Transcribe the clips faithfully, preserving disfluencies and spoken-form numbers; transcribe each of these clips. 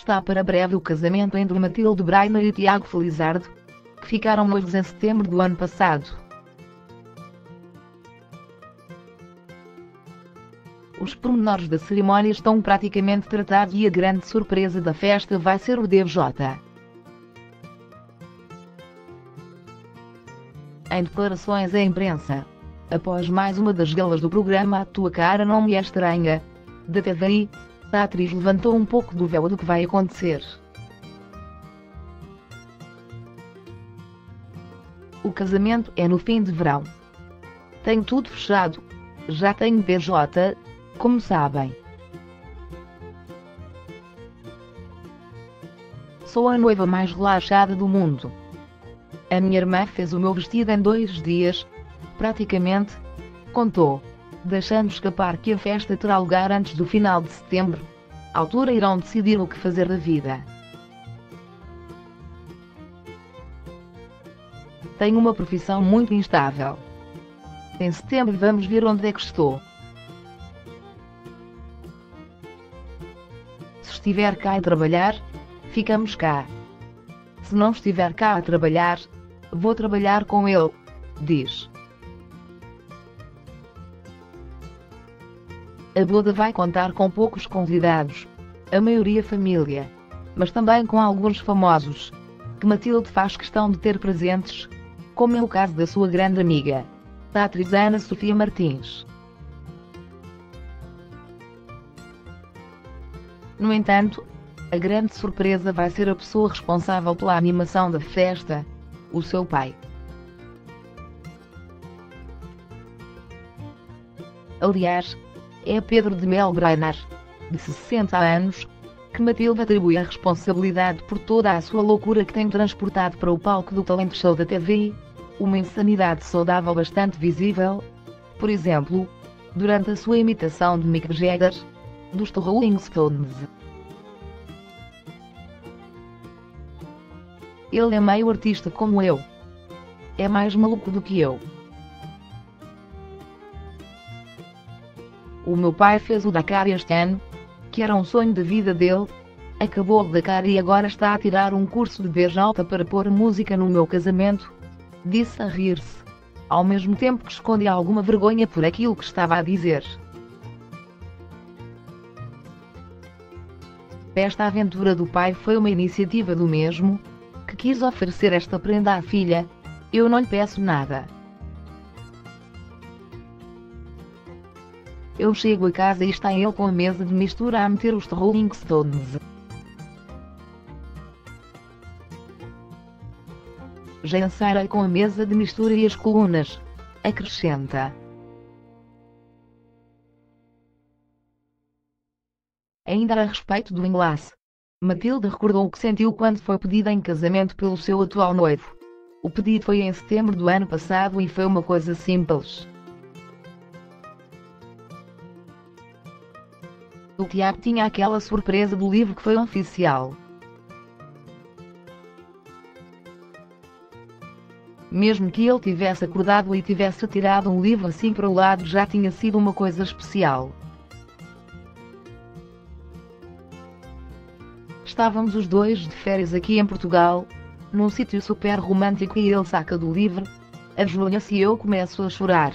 Está para breve o casamento entre Matilde Breiner e Tiago Felizardo, que ficaram noivos em setembro do ano passado. Os pormenores da cerimónia estão praticamente tratados e a grande surpresa da festa vai ser o D J. Em declarações à imprensa, após mais uma das galas do programa A Tua Cara Não Me É Estranha, da T V I, a atriz levantou um pouco do véu do que vai acontecer. O casamento é no fim de verão. Tenho tudo fechado. Já tenho D J, como sabem. Sou a noiva mais relaxada do mundo. A minha irmã fez o meu vestido em dois dias, praticamente, contou, deixando escapar que a festa terá lugar antes do final de setembro. À altura irão decidir o que fazer da vida. Tenho uma profissão muito instável. Em setembro vamos ver onde é que estou. Se estiver cá a trabalhar, ficamos cá. Se não estiver cá a trabalhar, vou trabalhar com ele, diz. A boda vai contar com poucos convidados, a maioria família, mas também com alguns famosos, que Matilde faz questão de ter presentes, como é o caso da sua grande amiga, a atriz Ana Sofia Martins. No entanto, a grande surpresa vai ser a pessoa responsável pela animação da festa, o seu pai. Aliás, é Pedro de Mel Breiner, de sessenta anos, que Matilde atribui a responsabilidade por toda a sua loucura que tem transportado para o palco do talent show da T V I, uma insanidade saudável bastante visível, por exemplo, durante a sua imitação de Mick Jagger, dos The Rolling Stones. Ele é meio artista como eu. É mais maluco do que eu. O meu pai fez o Dakar este ano, que era um sonho da vida dele, acabou o Dakar e agora está a tirar um curso de D J para pôr música no meu casamento, disse a rir-se, ao mesmo tempo que escondia alguma vergonha por aquilo que estava a dizer. Esta aventura do pai foi uma iniciativa do mesmo, que quis oferecer esta prenda à filha. Eu não lhe peço nada. Eu chego a casa e está ele com a mesa de mistura a meter os The Rolling Stones. Já ensaiei com a mesa de mistura e as colunas, acrescenta. Ainda a respeito do enlace, Matilde recordou o que sentiu quando foi pedida em casamento pelo seu atual noivo. O pedido foi em setembro do ano passado e foi uma coisa simples. O Tiago tinha aquela surpresa do livro que foi oficial. Mesmo que ele tivesse acordado e tivesse tirado um livro assim para o lado, já tinha sido uma coisa especial. Estávamos os dois de férias aqui em Portugal, num sítio super romântico, e ele saca do livro, ajoelha-se e eu começo a chorar.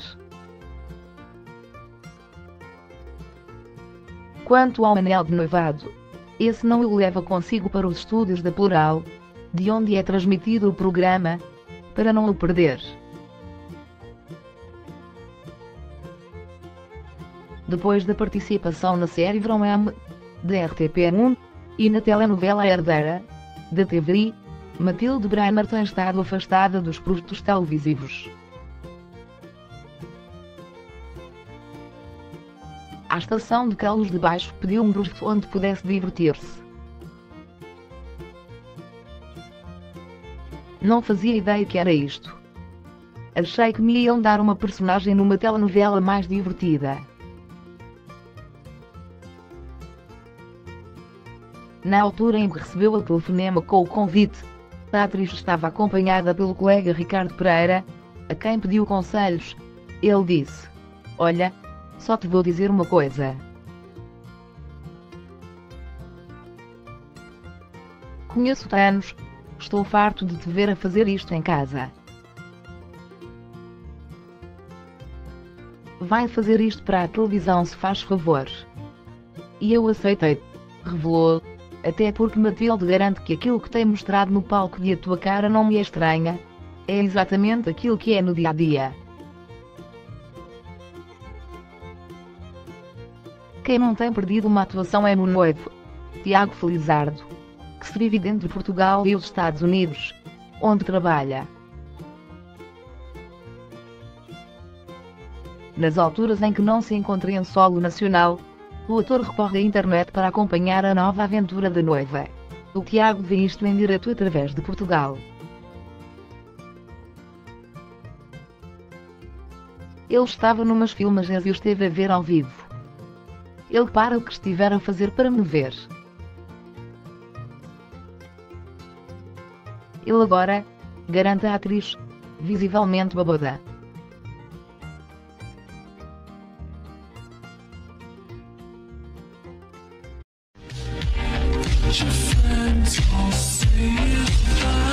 Quanto ao anel de noivado, esse não o leva consigo para os estúdios da Plural, de onde é transmitido o programa, para não o perder. Depois da participação na série Verão M, da R T P um, e na telenovela Herdeira, da T V I, Matilde Breiner tem estado afastada dos produtos televisivos. A estação de Calos de Baixo pediu um grupo onde pudesse divertir-se. Não fazia ideia que era isto. Achei que me iam dar uma personagem numa telenovela mais divertida. Na altura em que recebeu o telefonema com o convite, a atriz estava acompanhada pelo colega Ricardo Pereira, a quem pediu conselhos. Ele disse: "Olha, só te vou dizer uma coisa. Conheço-te há anos. Estou farto de te ver a fazer isto em casa. Vai fazer isto para a televisão, se faz favor. E eu aceitei. Revelou. Até porque Matilde garante que aquilo que tem mostrado no palco e a tua cara não me é estranha. É exatamente aquilo que é no dia a dia. Quem não tem perdido uma atuação é o noivo, Tiago Felizardo, que se vive entre Portugal e os Estados Unidos, onde trabalha. Nas alturas em que não se encontra em solo nacional, o ator recorre à internet para acompanhar a nova aventura da noiva. O Tiago vê isto em direto através de Portugal. Ele estava numas filmagens e o esteve a ver ao vivo. Ele para o que estiver a fazer para me ver. Ele agora, garante a atriz, visivelmente babada. Your friends all say